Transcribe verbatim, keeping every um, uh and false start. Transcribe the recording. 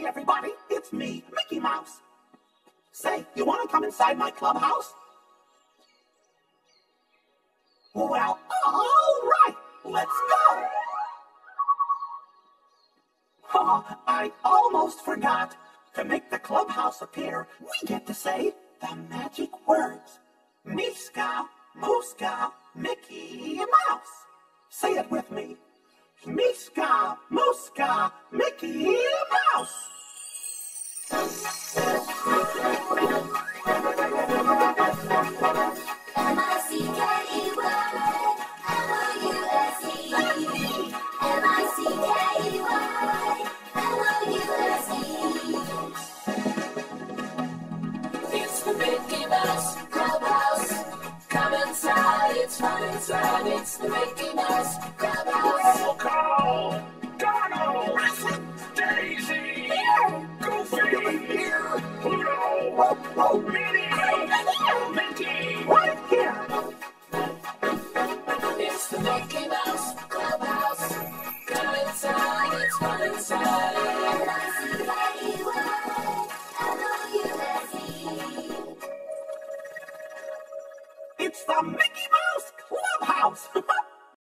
Hey everybody, it's me, Mickey Mouse. Say, you want to come inside my clubhouse? Well, all right, let's go. Oh, I almost forgot. To make the clubhouse appear, we get to say the magic words. Miska, Mooska, Mickey Mouse. Say it with me. Miska, Mooska, Mickey Mouse. M I C K E Y, M O U S E. M I C K E Y, M O U S E. It's the Mickey Mouse Clubhouse. Come inside, it's fun inside. It's the Mickey Mouse Clubhouse. Roll call! Donald! Daisy! Here. Goofy! Here. Pluto! Whoa, whoa. Minnie! Here. Mickey! Right here. It's the Mickey Mouse Clubhouse. Come inside, it's fun inside. M I C K E Y, M O U S E. It's the Mickey